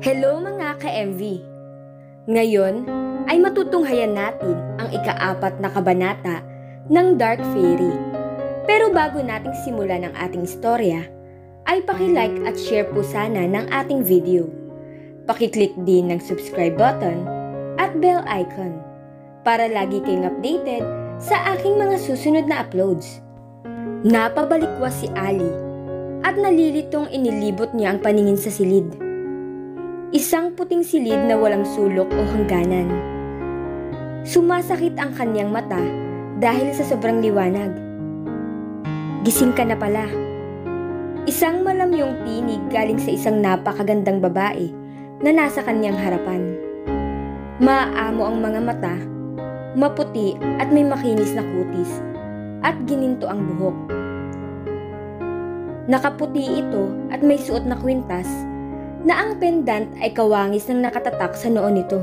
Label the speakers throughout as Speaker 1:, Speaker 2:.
Speaker 1: Hello mga ka-MV! Ngayon ay matutunghayan natin ang ika-4 na kabanata ng Dark Fairy. Pero bago nating simulan ang ating istorya, ay paki-like at share po sana ng ating video. Paki-click din ng subscribe button at bell icon para lagi kayong updated sa aking mga susunod na uploads. Napabalikwas si Ali at nalilitong inilibot niya ang paningin sa silid. Isang puting silid na walang sulok o hangganan. Sumasakit ang kanyang mata dahil sa sobrang liwanag. Gising ka na pala. Isang malamyong tinig galing sa isang napakagandang babae na nasa kanyang harapan. Maamo ang mga mata, maputi at may makinis na kutis, at gininto ang buhok. Nakaputi ito at may suot na kwintas na ang pendant ay kawangis ng nakatatak sa noo nito.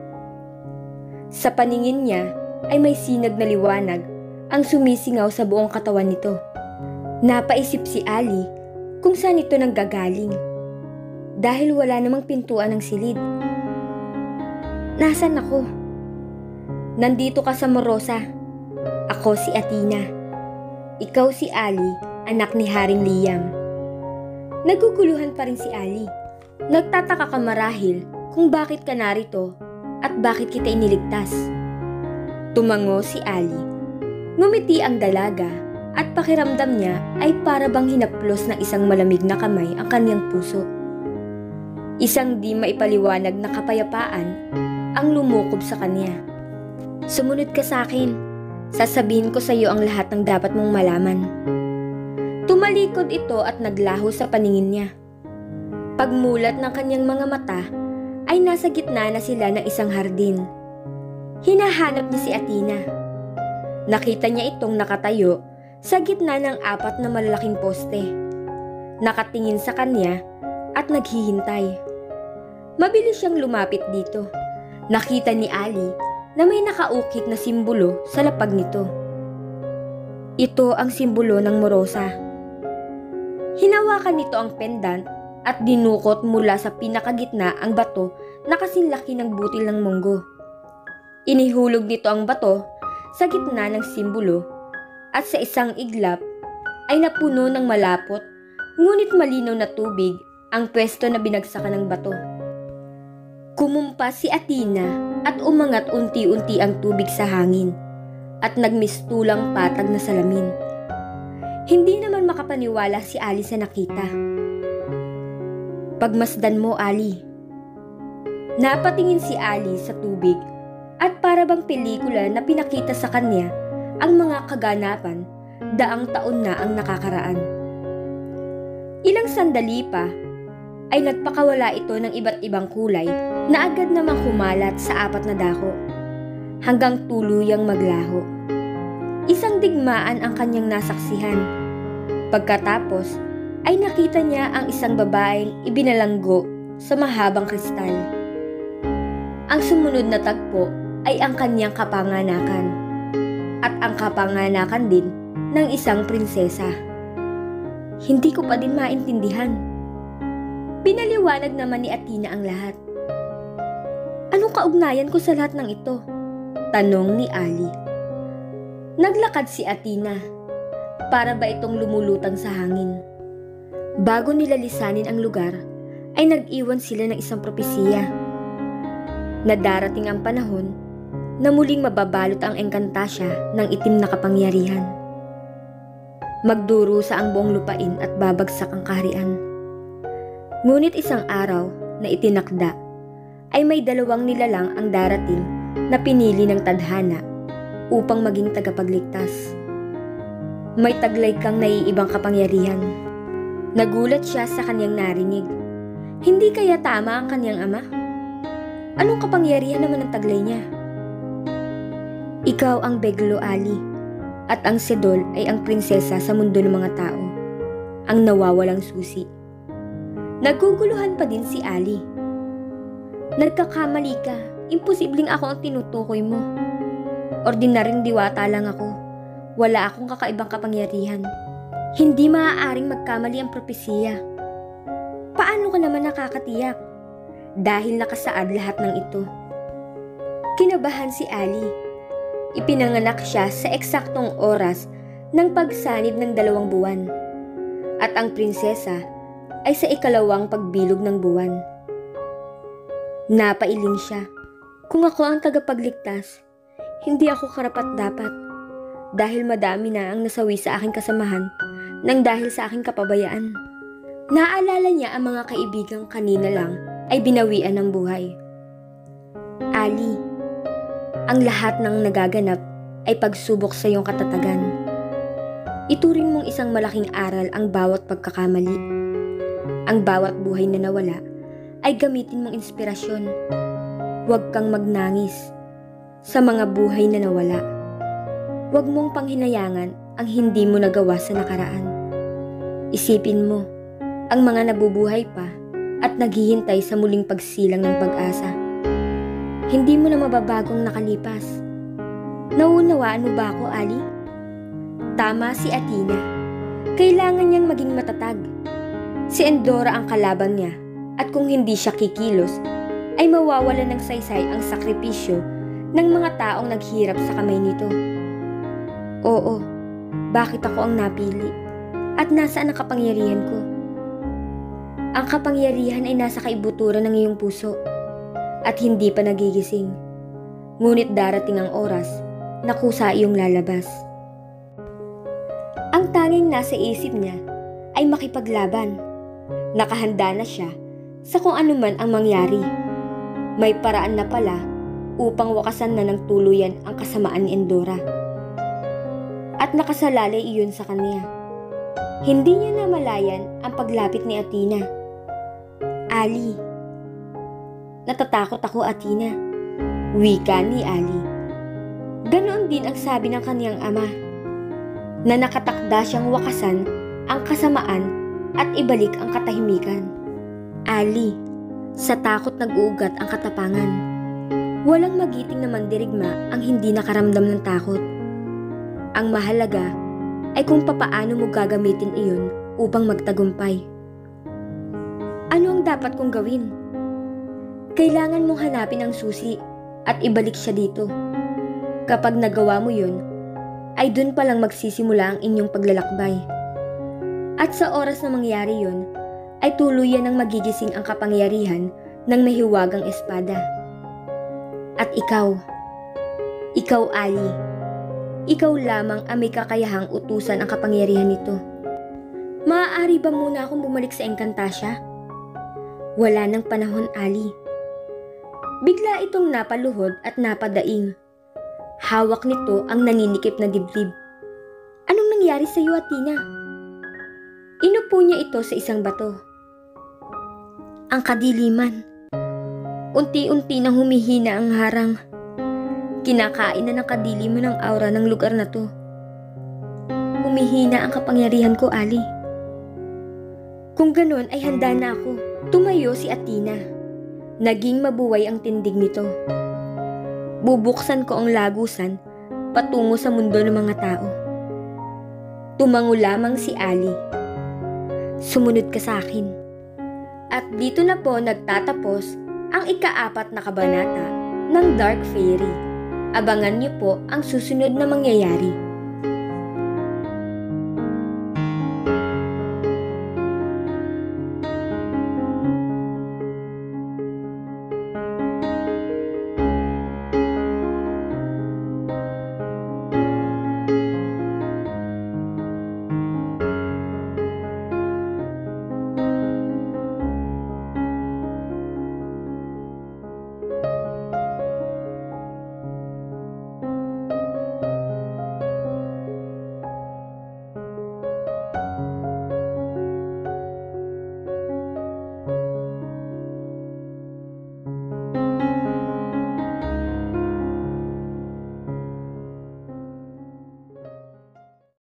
Speaker 1: Sa paningin niya ay may sinag na liwanag ang sumisingaw sa buong katawan nito. Napaisip si Ali kung saan ito nanggagaling dahil wala namang pintuan ng silid. Nasaan ako? Nandito ka sa Morosa. Ako si Athena. Ikaw si Ali, anak ni Haring Liam. Naguguluhan pa rin si Ali. Nagtataka ka marahil kung bakit ka narito at bakit kita iniligtas. Tumango si Ali. Ngumiti ang dalaga at pakiramdam niya ay para bang hinaplos ng isang malamig na kamay ang kanyang puso. Isang di maipaliwanag na kapayapaan ang lumukob sa kanya. Sumunod ka sa akin. Sasabihin ko sa iyo ang lahat ng dapat mong malaman. Tumalikod ito at naglaho sa paningin niya. Pagmulat ng kanyang mga mata ay nasa gitna na sila ng isang hardin. Hinahanap niya si Athena. Nakita niya itong nakatayo sa gitna ng 4 na malalaking poste. Nakatingin sa kanya at naghihintay. Mabilis siyang lumapit dito. Nakita ni Ali na may nakaukit na simbolo sa lapag nito. Ito ang simbolo ng Morosa. Hinawakan nito ang pendant at dinukot mula sa pinakagitna ang bato na kasinlaki ng butil ng munggo. Inihulog nito ang bato sa gitna ng simbolo at sa isang iglap ay napuno ng malapot ngunit malinaw na tubig ang pwesto na binagsakan ng bato. Kumumpas si Athena at umangat unti-unti ang tubig sa hangin at nagmistulang patag na salamin. Hindi naman makapaniwala si Ali sa nakita. Pagmasdan mo, Ali. Napatingin si Ali sa tubig at para bang pelikula na pinakita sa kanya ang mga kaganapan daang taon na ang nakakaraan. Ilang sandali pa ay nagpakawala ito ng iba't ibang kulay na agad namang kumalat sa 4 na dako hanggang tuluyang maglaho. Isang digmaan ang kanyang nasaksihan. Pagkatapos ay nakita niya ang isang babaeng ibinalanggo sa mahabang kristal. Ang sumunod na tagpo ay ang kanyang kapanganakan at ang kapanganakan din ng isang prinsesa. Hindi ko pa din maintindihan. Pinaliwanag naman ni Athena ang lahat. Anong kaugnayan ko sa lahat ng ito? Tanong ni Ali. Naglakad si Athena. Para ba itong lumulutang sa hangin? Bago nila lisanin ang lugar, ay nag-iwan sila ng isang propesiya. Na darating ang panahon na muling mababalot ang Encantasia ng itim na kapangyarihan. Magdurusa ang buong lupain at babagsak ang kaharian. Ngunit isang araw na itinakda ay may 2 nilalang ang darating na pinili ng tadhana upang maging tagapagligtas. May taglay kang naiibang kapangyarihan. Nagulat siya sa kanyang narinig. Hindi kaya tama ang kanyang ama? Anong kapangyarihan naman ang taglay niya? Ikaw ang Beglo, Ali, at ang Sedol ay ang prinsesa sa mundo ng mga tao, ang nawawalang susi. Naguguluhan pa din si Ali. Nagkakamali ka. Imposibleng ako ang tinutukoy mo. Ordinaryong diwata lang ako. Wala akong kakaibang kapangyarihan. Hindi maaaring magkamali ang propesiya. Paano ka naman nakakatiyak? dahil nakasaad lahat ng ito. Kinabahan si Ali. Ipinanganak siya sa eksaktong oras ng pagsanib ng 2 buwan. At ang prinsesa ay sa ikalawang pagbilog ng buwan. Napailing siya. Kung ako ang tagapagligtas, hindi ako karapat-dapat dahil madami na ang nasawi sa aking kasamahan nang dahil sa aking kapabayaan. Naalala niya ang mga kaibigang kanina lang ay binawian ng buhay. Ali, ang lahat ng nagaganap ay pagsubok sa iyong katatagan. Ituring mong isang malaking aral ang bawat pagkakamali. Ang bawat buhay na nawala ay gamitin mong inspirasyon. Huwag kang magnangis sa mga buhay na nawala. Huwag mong panghinayangan ang hindi mo nagawa sa nakaraan. Isipin mo ang mga nabubuhay pa at naghihintay sa muling pagsilang ng pag-asa. Hindi mo na mababagong nakalipas. Naunawaan mo ba ako, Ali? Tama si Athena. Kailangan niyang maging matatag. Si Endora ang kalaban niya at kung hindi siya kikilos, ay mawawalan ng saysay ang sakripisyo ng mga taong naghirap sa kamay nito. Oo, bakit ako ang napili? At nasaan ang kapangyarihan ko? Ang kapangyarihan ay nasa kaibuturan ng iyong puso at hindi pa nagigising. Ngunit darating ang oras na kusa iyong lalabas. Ang tanging nasa isip niya ay makipaglaban. Nakahanda na siya sa kung anuman ang mangyari. May paraan na pala upang wakasan na ng tuluyan ang kasamaan ni Endora. At nakasalalay iyon sa kanya. Hindi niya namalayan ang paglapit ni Athena. Ali. Natatakot ako, Athena. Wika ni Ali. Ganoon din ang sabi ng kaniyang ama, na nakatakda siyang wakasan ang kasamaan at ibalik ang katahimikan. Ali. Sa takot nag-uugat ang katapangan. Walang magiting na mandirigma ang hindi nakaramdam ng takot. Ang mahalaga ay kung papaano mo gagamitin iyon upang magtagumpay. Ano ang dapat kong gawin? Kailangan mong hanapin ang susi at ibalik siya dito. Kapag nagawa mo yun, ay dun palang magsisimula ang inyong paglalakbay. At sa oras na mangyari yun, ay tuluyan ng magigising ang kapangyarihan ng mahiwagang espada. At ikaw Ali, ikaw lamang ang may kakayahang utusan ang kapangyarihan nito. Maaari ba muna akong bumalik sa Encantasia? Wala ng panahon, Ali. Bigla itong napaluhod at napadaing. Hawak nito ang naninikip na dibdib. Anong nangyari sa iyo, Athena? Inupo niya ito sa isang bato. Ang kadiliman. Unti-unti nang humihina ang harang. Kinakain na ng kadiliman ang aura ng lugar na to. Humihina ang kapangyarihan ko, Ali. Kung ganon ay handa na ako. Tumayo si Athena. Naging mabuway ang tindig nito. Bubuksan ko ang lagusan patungo sa mundo ng mga tao. Tumango lamang si Ali. Sumunod ka sa akin. At dito na po nagtatapos ang ika-4 na kabanata ng Dark Fairy. Abangan niyo po ang susunod na mangyayari.